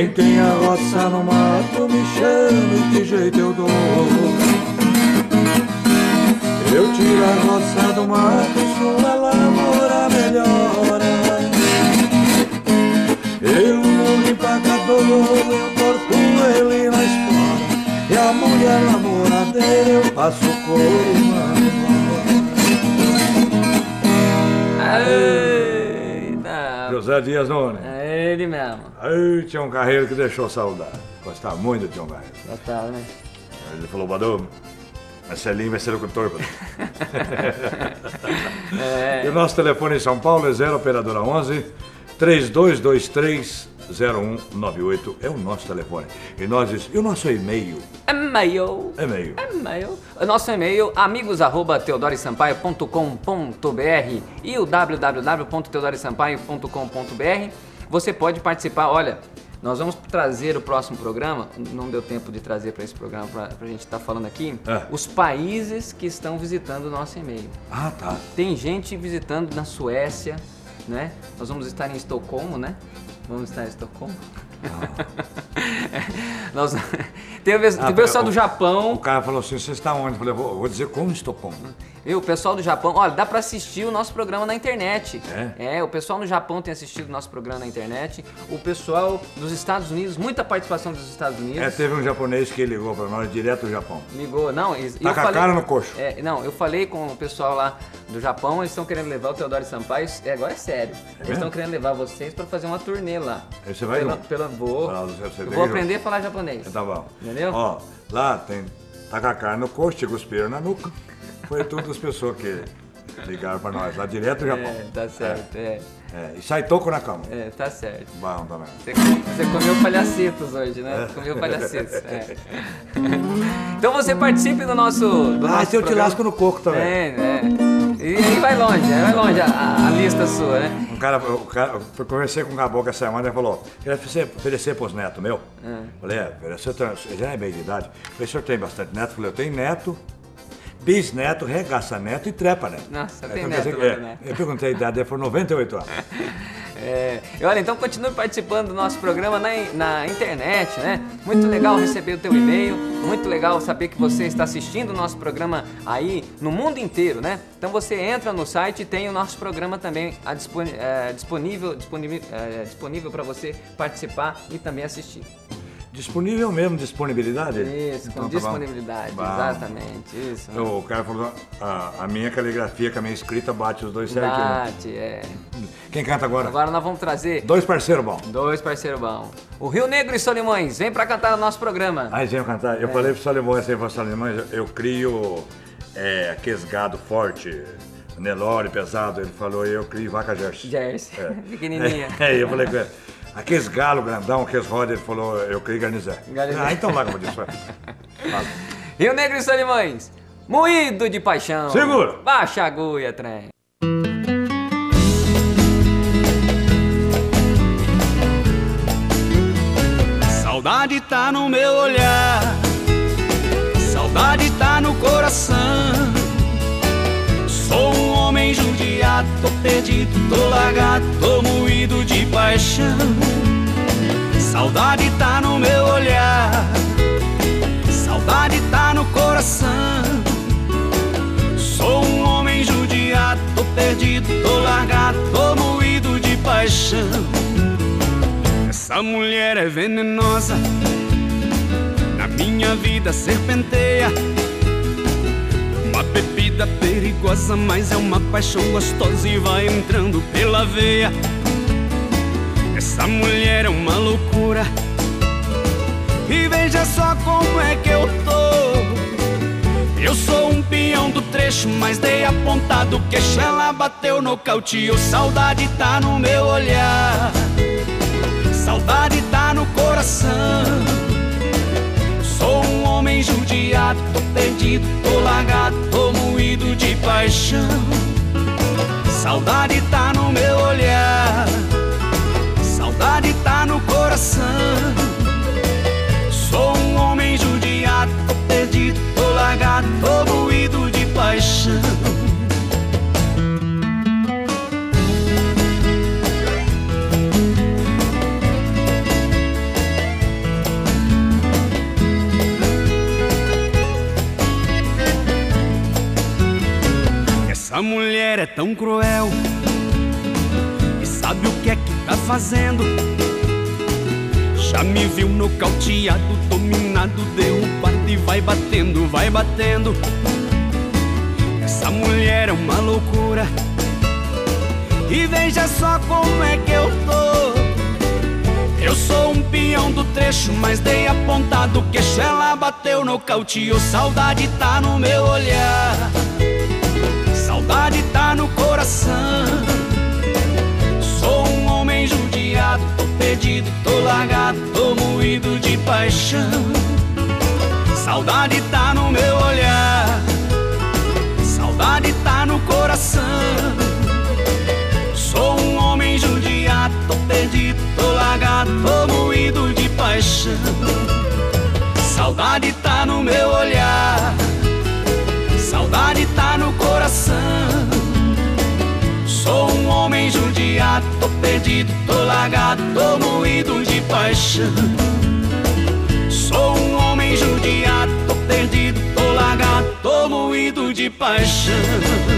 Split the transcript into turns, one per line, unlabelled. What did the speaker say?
Quem tem a roça no mato me chama e que jeito eu dou. Eu tiro a roça do mato, sua lavoura melhora. Eu não me empacador, eu corto ele na espora. E a mulher namoradeira eu passo o couro e
Eita.
José Dias Nunes.
É ele mesmo.
Aí tinha um carreiro que deixou saudade. Gostava muito de Tião Carreiro.
Gostava, né?
Ele falou, Badu, Marcelinho vai ser locutor. E o nosso telefone em São Paulo é 0 operadora 11 3223 0198. É o nosso telefone. E o nosso e-mail?
E-mail. O nosso e-mail, amigos@teodorisampaio.com.br e o www.teodorisampaio.com.br. Você pode participar. Olha, nós vamos trazer o próximo programa, não deu tempo de trazer para esse programa, para a gente estar falando aqui, os países que estão visitando o nosso e-mail.
Ah, tá.
Tem gente visitando na Suécia, né? Nós vamos estar em Estocolmo, né? Vamos estar em Estocolmo. Tem o pessoal do Japão.
O cara falou assim, você está onde? Eu falei, vou dizer como Estocolmo.
E o pessoal do Japão, olha, dá pra assistir o nosso programa na internet. O pessoal no Japão tem assistido o nosso programa na internet. O pessoal dos Estados Unidos, muita participação dos Estados Unidos.
Teve um japonês que ligou pra nós direto do Japão.
Ligou, não.
Tá com a cara no coxo.
Não, eu falei com o pessoal lá do Japão, eles estão querendo levar o Teodoro Sampaio, agora é sério. Eles estão querendo levar vocês pra fazer uma turnê lá.
Aí você vai
eu vou aprender a falar japonês.
Tá bom.
Entendeu?
Ó, lá tem, tá com a cara no coxo, te cuspiram na nuca. Foi tudo as pessoas que ligaram pra nós, lá direto do Japão.
Tá certo,
E sai toco na cama.
Tá certo.
Bom também.
Você comeu palhacitos hoje, né? Comeu palhacitos. Então você participe do nosso
se eu te lasco no coco também.
E aí vai longe a lista sua, né?
Eu conversei com um caboclo essa semana e ele falou, queria oferecer pros netos meu. Falei, ele já é meio de idade. Falei, o senhor tem bastante neto? Falei, eu tenho neto, bisneto, regaça neto e trepa neto.
Nossa, tem neto, né?
Eu perguntei a idade dele, foi 98 anos.
Olha, então continue participando do nosso programa na internet, né? Muito legal receber o teu e-mail, muito legal saber que você está assistindo o nosso programa aí no mundo inteiro, né? Então você entra no site e tem o nosso programa também disponível para você participar e também assistir.
Disponível mesmo, disponibilidade?
Isso, então, com disponibilidade, exatamente, isso.
O cara falou, a minha caligrafia com a minha escrita bate os dois certinho.
Bate,
Quem canta agora?
Agora nós vamos trazer...
Dois parceiros bons.
O Rio Negro e Solimões, vem pra cantar no nosso programa.
Aí vem cantar. Eu falei pro Solimões, eu crio aqueles gado forte, Nelore pesado. Ele falou, eu crio vaca Jersey.
Pequenininha.
Eu falei com ele. Aqueles galos grandão, aqueles rodas, ele falou, eu criei garnizé. Então lá como eu disse.
Rio Negro e Solimões, moído de paixão.
Segura.
Baixa a agulha, trem.
Saudade tá no meu olhar, saudade tá no coração. Sou um homem judiado, tô perdido, tô largado, tô moído de paixão. Saudade tá no meu olhar, saudade tá no coração. Sou um homem judiado, tô perdido, tô largado, tô moído de paixão. Essa mulher é venenosa, na minha vida serpenteia. Uma bebida perigosa, mas é uma paixão gostosa e vai entrando pela veia. Essa mulher é uma loucura, e veja só como é que eu tô. Eu sou um peão do trecho, mas dei a ponta do queixo. Ela bateu, nocauteou, saudade tá no meu olhar, saudade tá no coração. Sou um homem judiado, tô perdido, tô largado, tô moído de paixão. Saudade tá no meu olhar, saudade tá no coração. Sou um homem judiado, tô perdido, tô largado, tô moído de paixão. Essa mulher é tão cruel e sabe o que é que tá fazendo. Já me viu nocauteado, dominado, derrubado e vai batendo, vai batendo. Essa mulher é uma loucura e veja só como é que eu tô. Eu sou um peão do trecho, mas dei a ponta do queixo. Ela bateu, nocauteou, saudade tá no meu olhar, saudade tá no coração. Sou um homem judiado, tô perdido, tô largado, tô moído de paixão. Saudade tá no meu olhar, saudade tá no coração. Sou um homem judiado, tô perdido, tô largado, tô moído de paixão. Saudade tá no meu olhar, saudade tá no coração. Sou um homem judiado, tô perdido, tô largado, tô moído de paixão. Sou um homem judiado, tô perdido, tô largado, tô moído de paixão.